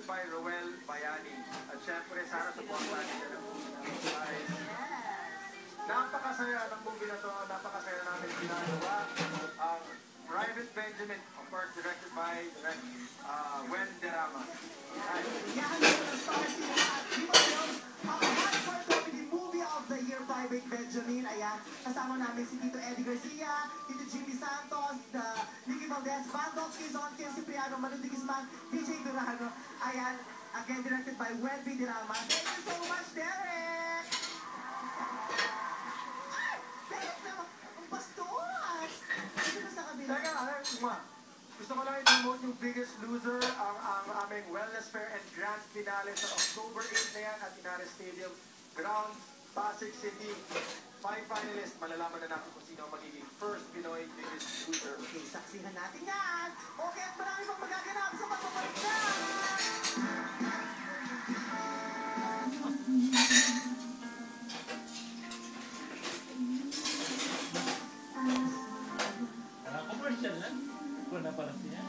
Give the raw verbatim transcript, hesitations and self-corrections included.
by Roel Bayani. At syempre, sana supportan nila ng movie na guys. Napakasaya ng movie na to. Napakasaya namin ginagawa. Ang Private Benjamin, of course, directed by direct, uh, Wen Derama. Yan ang mga stars nila at di ba yun? Ang hardcore comedy movie of the year, Private Benjamin. Ayan, kasama namin si Tito Eddie Garcia, Tito Jimmy Santos, the Nicky Valdez, Bandok, Kizon, Kim Cipriano, Manuel Gisman, D J Durano. Ayan, again directed by Wen Derama. Thank you so much, Derek! Ay! Derek na! Ang bastos! Sino sa kabila? Teka, Alex, gusto ko lang i-promote yung Biggest Loser, ang, ang aming wellness fair and grand finale sa October eighth na yan at Inares Stadium, Ground, Pasig City. Five finalists, malalaman na natin kung sino ang magiging first Pinoy Biggest Loser. Okay, saksihan natin yan! Okay, at marami pang magaganap sa pagbabalik na! Commercial lang. Kung na pala siya.